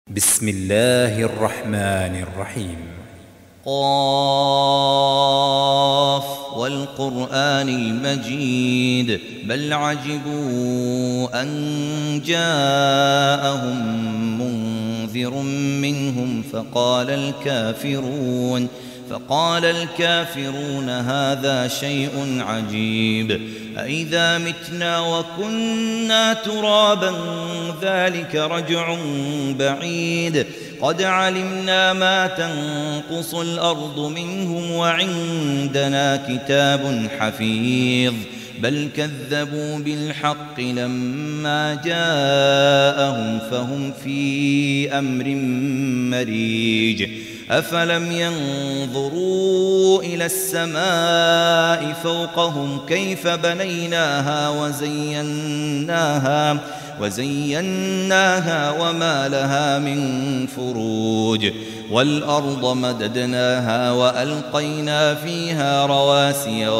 بسم الله الرحمن الرحيم. قاف والقرآن المجيد بل عجبوا أن جاءهم منذر منهم فقال الكافرون هذا شيء عجيب أإذا متنا وكنا ترابا ذلك رجع بعيد قد علمنا ما تنقص الأرض منهم وعندنا كتاب حفيظ بل كذبوا بالحق لما جاءهم فهم في أمر مريج أفلم ينظروا إلى السماء فوقهم كيف بنيناها وزيناها وما لها من فروج والأرض مددناها وألقينا فيها رواسي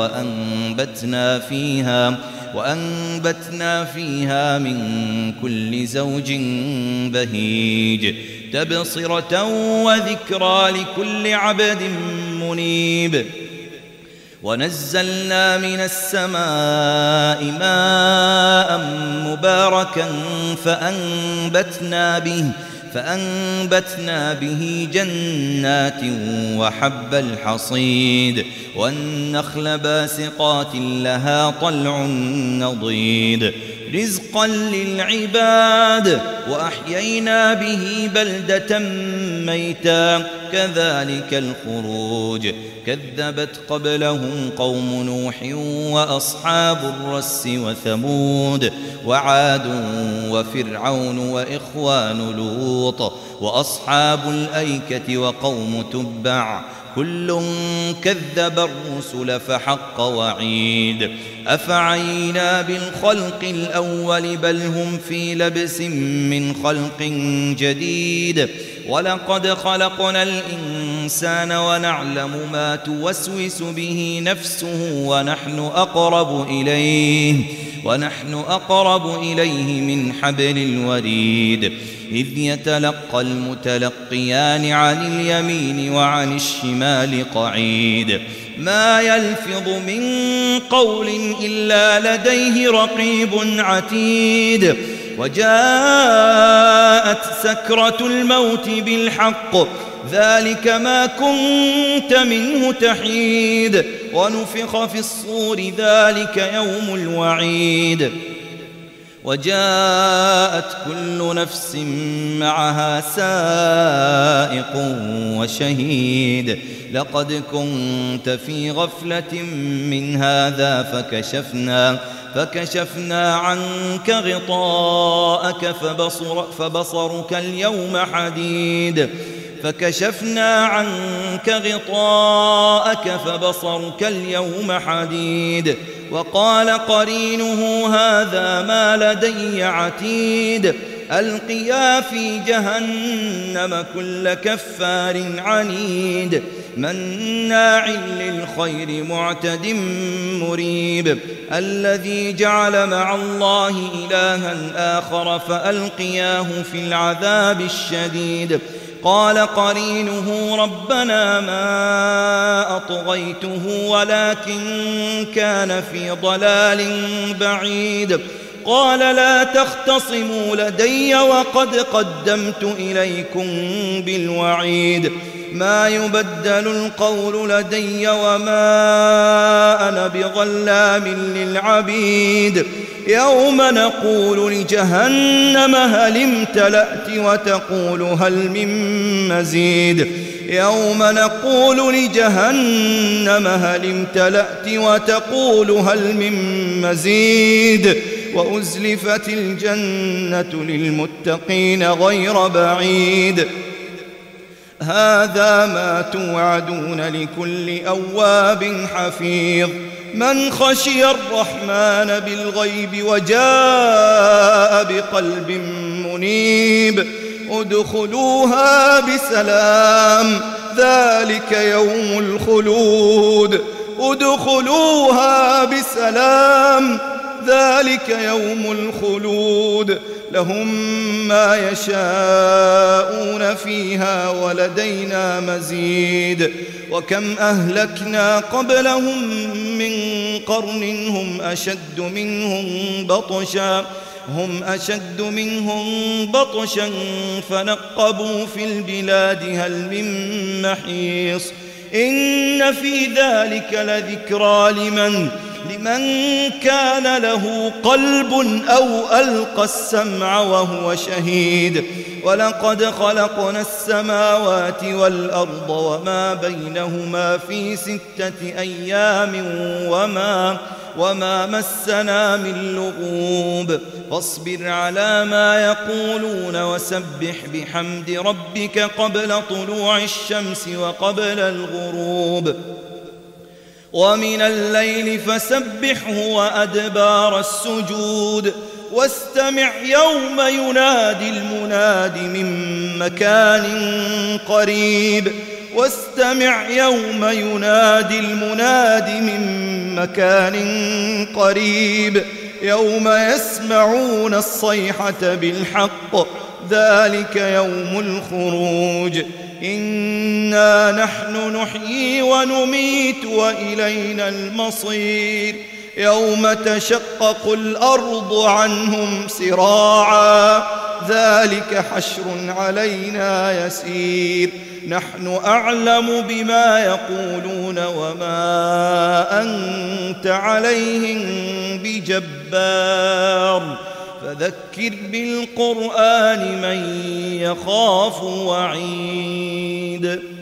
وأنبتنا فيها من كل زوج بهيج تبصرة وذكرى لكل عبد منيب ونزلنا من السماء ماء مباركا فأنبتنا به جنات وحب الحصيد والنخل باسقات لها طلع نضيد رزقا للعباد وأحيينا به بلدة ميتا كذلك الخروج كذبت قبلهم قوم نوح وأصحاب الرس وثمود وعاد وفرعون وإخوان لوط وأصحاب الأيكة وقوم تبع كل كذب الرسل فحق وعيد أفعينا بالخلق الأول بل هم في لبس من خلق جديد ولقد خلقنا الإنسان ونعلم ما توسوس به نفسه ونحن أقرب إليه من حبل الوريد إذ يتلقى المتلقيان عن اليمين وعن الشمال قعيد ما يلفظ من قول إلا لديه رقيب عتيد وجاءت سكرة الموت بالحق ذلك ما كنت منه تحيد ونفخ في الصور ذلك يوم الوعيد وجاءت كل نفس معها سائق وشهيد لقد كنت في غفلة من هذا فكشفنا عنك غطاءك فبصرك اليوم حديد وقال قرينه هذا ما لدي عتيد ألقيا في جهنم كل كفار عنيد مناع للخير معتد مريب الذي جعل مع الله إلها آخر فألقياه في العذاب الشديد قال قرينه ربنا ما أطغيته ولكن كان في ضلال بعيد قال لا تختصموا لدي وقد قدمت إليكم بالوعيد ما يبدل القول لدي وما أنا بظلام للعبيد يوم نقول لجهنم هل امتلأت وتقول هل من مزيد وأزلفت الجنة للمتقين غير بعيد هذا ما توعدون لكل أواب حفيظ من خشي الرحمن بالغيب وجاء بقلب منيب ادخلوها بسلام ذلك يوم الخلود لهم ما يشاءون فيها ولدينا مزيد. وكم أهلكنا قبلهم من قرن هم أشد منهم بطشا فنقبوا في البلاد هل من محيص. إن في ذلك لذكرى لمن كان له قلب أو ألقى السمع وهو شهيد. ولقد خلقنا السماوات والأرض وما بينهما في 6 أيام وما مسنا من لغوب. فاصبر على ما يقولون وسبح بحمد ربك قبل طلوع الشمس وقبل الغروب، ومن الليل فسبحه وأدبار السجود. واستمع يوم ينادي المناد من مكان قريب يوم يسمعون الصيحة بالحق ذلك يوم الخروج. إنا نحن نحيي ونميت وإلينا المصير. يوم تشقق الأرض عنهم سراعا ذلك حشر علينا يسير. نحن أعلم بما يقولون وما أنت عليهم بجبار. فذكر بالقرآن من يخاف وعيد.